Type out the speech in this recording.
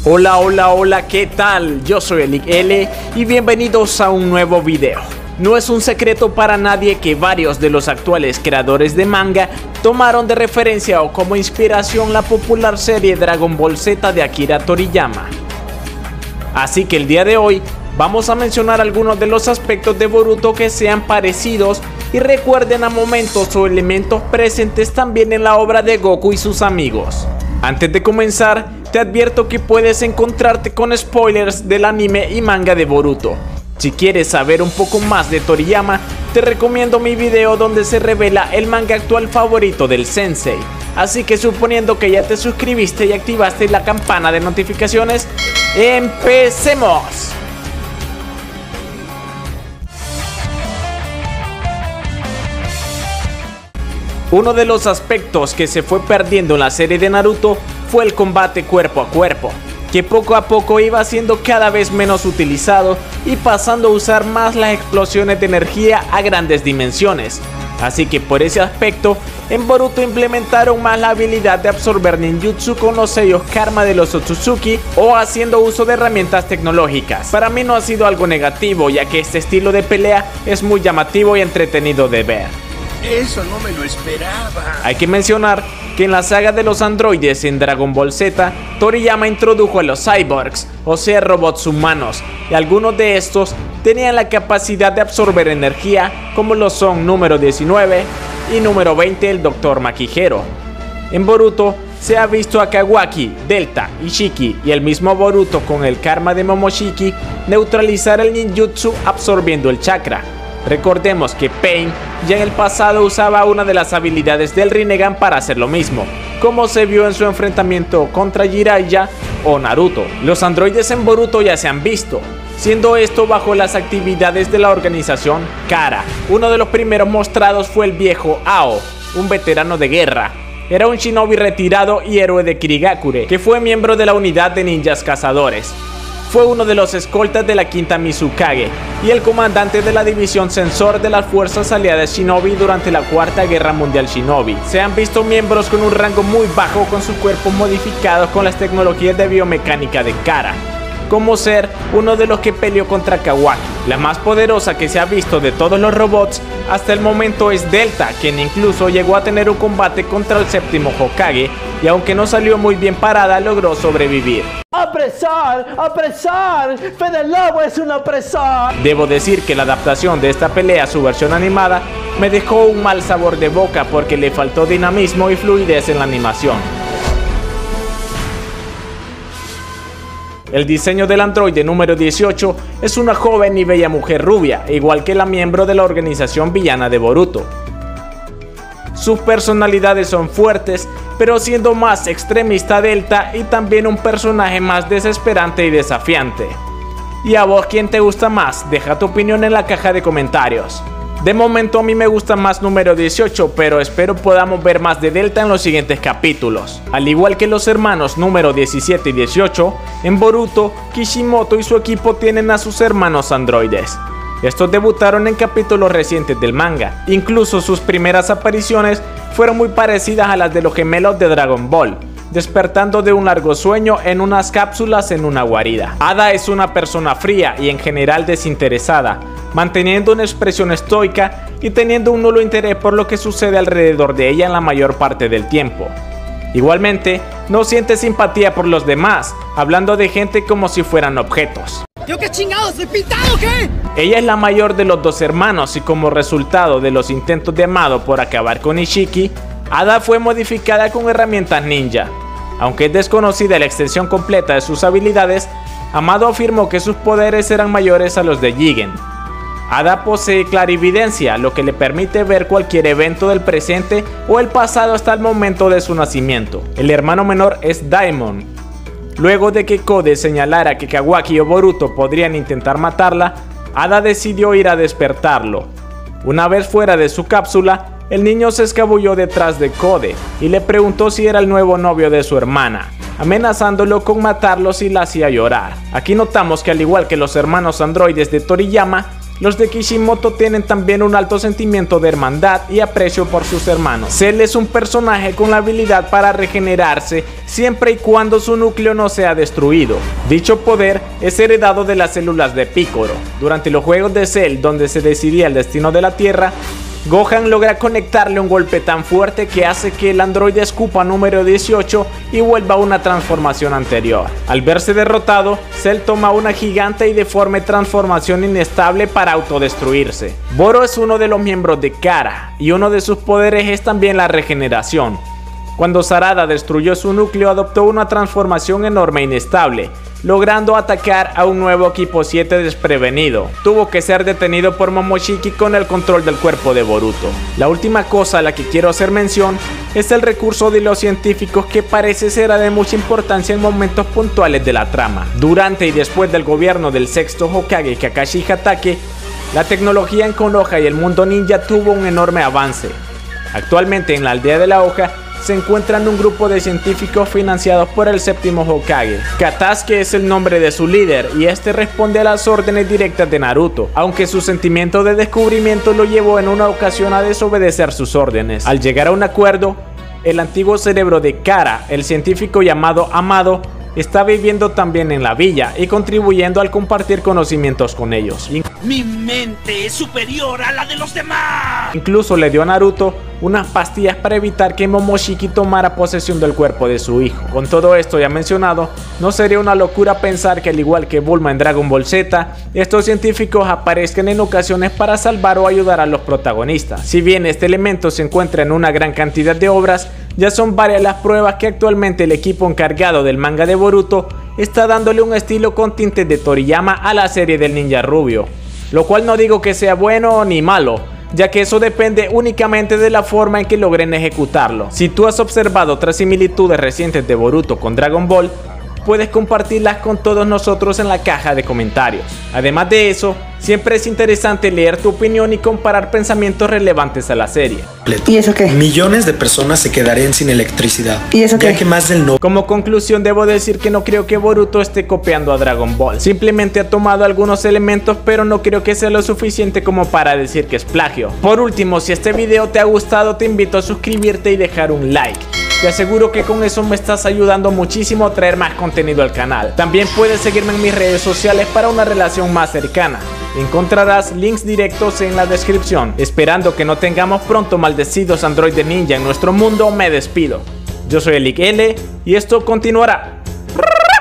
Hola, hola, hola, ¿qué tal? Yo soy ElikL y bienvenidos a un nuevo video. No es un secreto para nadie que varios de los actuales creadores de manga tomaron de referencia o como inspiración la popular serie Dragon Ball Z de Akira Toriyama. Así que el día de hoy vamos a mencionar algunos de los aspectos de Boruto que sean parecidos y recuerden a momentos o elementos presentes también en la obra de Goku y sus amigos. Antes de comenzar, te advierto que puedes encontrarte con spoilers del anime y manga de Boruto. Si quieres saber un poco más de Toriyama, te recomiendo mi video donde se revela el manga actual favorito del sensei. Así que suponiendo que ya te suscribiste y activaste la campana de notificaciones, ¡empecemos! Uno de los aspectos que se fue perdiendo en la serie de Naruto fue el combate cuerpo a cuerpo, que poco a poco iba siendo cada vez menos utilizado y pasando a usar más las explosiones de energía a grandes dimensiones. Así que por ese aspecto, en Boruto implementaron más la habilidad de absorber ninjutsu con los sellos karma de los Otsutsuki o haciendo uso de herramientas tecnológicas. Para mí no ha sido algo negativo, ya que este estilo de pelea es muy llamativo y entretenido de ver. Eso no me lo esperaba. Hay que mencionar que en la saga de los androides en Dragon Ball Z, Toriyama introdujo a los cyborgs, o sea robots humanos, y algunos de estos tenían la capacidad de absorber energía, como lo son número 19 y número 20 el Dr. Makihiro. En Boruto se ha visto a Kawaki, Delta, Ishiki y el mismo Boruto con el karma de Momoshiki neutralizar el ninjutsu absorbiendo el chakra. Recordemos que Pain ya en el pasado usaba una de las habilidades del Rinnegan para hacer lo mismo, como se vio en su enfrentamiento contra Jiraiya o Naruto. Los androides en Boruto ya se han visto, siendo esto bajo las actividades de la organización Kara. Uno de los primeros mostrados fue el viejo Ao, un veterano de guerra. Era un shinobi retirado y héroe de Kirigakure, que fue miembro de la unidad de ninjas cazadores. Fue uno de los escoltas de la quinta Mizukage y el comandante de la división Sensor de las fuerzas aliadas Shinobi durante la cuarta guerra mundial Shinobi. Se han visto miembros con un rango muy bajo con sus cuerpos modificados con las tecnologías de biomecánica de Kara, como ser uno de los que peleó contra Kawaki. La más poderosa que se ha visto de todos los robots hasta el momento es Delta, quien incluso llegó a tener un combate contra el séptimo Hokage y aunque no salió muy bien parada logró sobrevivir. ¡Apresar! ¡Apresar! ¡Fede Lobo es un opresor! Debo decir que la adaptación de esta pelea a su versión animada me dejó un mal sabor de boca porque le faltó dinamismo y fluidez en la animación. El diseño del androide número 18 es una joven y bella mujer rubia, igual que la miembro de la organización villana de Boruto. Sus personalidades son fuertes, pero siendo más extremista Delta y también un personaje más desesperante y desafiante. ¿Y a vos quién te gusta más? Deja tu opinión en la caja de comentarios. De momento a mí me gusta más número 18, pero espero podamos ver más de Delta en los siguientes capítulos. Al igual que los hermanos número 17 y 18, en Boruto, Kishimoto y su equipo tienen a sus hermanos androides. Estos debutaron en capítulos recientes del manga, incluso sus primeras apariciones fueron muy parecidas a las de los gemelos de Dragon Ball, despertando de un largo sueño en unas cápsulas en una guarida. Ada es una persona fría y en general desinteresada, manteniendo una expresión estoica y teniendo un nulo interés por lo que sucede alrededor de ella en la mayor parte del tiempo. Igualmente, no siente simpatía por los demás, hablando de gente como si fueran objetos. ¿Yo qué chingados? ¿Soy pintado o qué? Ella es la mayor de los dos hermanos y como resultado de los intentos de Amado por acabar con Ishiki, Ada fue modificada con herramientas ninja. Aunque es desconocida la extensión completa de sus habilidades, Amado afirmó que sus poderes eran mayores a los de Jigen. Ada posee clarividencia, lo que le permite ver cualquier evento del presente o el pasado hasta el momento de su nacimiento. El hermano menor es Daimon. Luego de que Kode señalara que Kawaki o Boruto podrían intentar matarla, Ada decidió ir a despertarlo. Una vez fuera de su cápsula, el niño se escabulló detrás de Kode y le preguntó si era el nuevo novio de su hermana, amenazándolo con matarlo si la hacía llorar. Aquí notamos que al igual que los hermanos androides de Toriyama, los de Kishimoto tienen también un alto sentimiento de hermandad y aprecio por sus hermanos. Cell es un personaje con la habilidad para regenerarse siempre y cuando su núcleo no sea destruido. Dicho poder es heredado de las células de Piccolo. Durante los juegos de Cell, donde se decidía el destino de la Tierra, Gohan logra conectarle un golpe tan fuerte que hace que el androide escupa número 18 y vuelva a una transformación anterior. Al verse derrotado, Cell toma una gigante y deforme transformación inestable para autodestruirse. Boro es uno de los miembros de Kara y uno de sus poderes es también la regeneración. Cuando Sarada destruyó su núcleo, adoptó una transformación enorme e inestable, logrando atacar a un nuevo equipo 7 desprevenido. Tuvo que ser detenido por Momoshiki con el control del cuerpo de Boruto. La última cosa a la que quiero hacer mención es el recurso de los científicos, que parece ser de mucha importancia en momentos puntuales de la trama. Durante y después del gobierno del sexto Hokage Kakashi Hatake, la tecnología en Konoha y el mundo ninja tuvo un enorme avance. Actualmente en la aldea de la hoja se encuentran un grupo de científicos financiados por el séptimo Hokage. Katasuke es el nombre de su líder y este responde a las órdenes directas de Naruto, aunque su sentimiento de descubrimiento lo llevó en una ocasión a desobedecer sus órdenes. Al llegar a un acuerdo, el antiguo cerebro de Kara, el científico llamado Amado, está viviendo también en la villa y contribuyendo al compartir conocimientos con ellos. Mi mente es superior a la de los demás. Incluso le dio a Naruto unas pastillas para evitar que Momoshiki tomara posesión del cuerpo de su hijo. Con todo esto ya mencionado, no sería una locura pensar que, al igual que Bulma en Dragon Ball Z, estos científicos aparezcan en ocasiones para salvar o ayudar a los protagonistas. Si bien este elemento se encuentra en una gran cantidad de obras, ya son varias las pruebas que actualmente el equipo encargado del manga de Boruto está dándole un estilo con tintes de Toriyama a la serie del ninja rubio, lo cual no digo que sea bueno ni malo, ya que eso depende únicamente de la forma en que logren ejecutarlo. Si tú has observado otras similitudes recientes de Boruto con Dragon Ball, puedes compartirlas con todos nosotros en la caja de comentarios. Además de eso, siempre es interesante leer tu opinión y comparar pensamientos relevantes a la serie. ¿Y eso qué? Millones de personas se quedarían sin electricidad. ¿Y eso qué? Ya que más del no. Como conclusión, debo decir que no creo que Boruto esté copiando a Dragon Ball. Simplemente ha tomado algunos elementos, pero no creo que sea lo suficiente como para decir que es plagio. Por último, si este video te ha gustado, te invito a suscribirte y dejar un like. Te aseguro que con eso me estás ayudando muchísimo a traer más contenido al canal. También puedes seguirme en mis redes sociales para una relación más cercana. Encontrarás links directos en la descripción. Esperando que no tengamos pronto maldecidos androides ninja en nuestro mundo, me despido. Yo soy Elik L y esto continuará.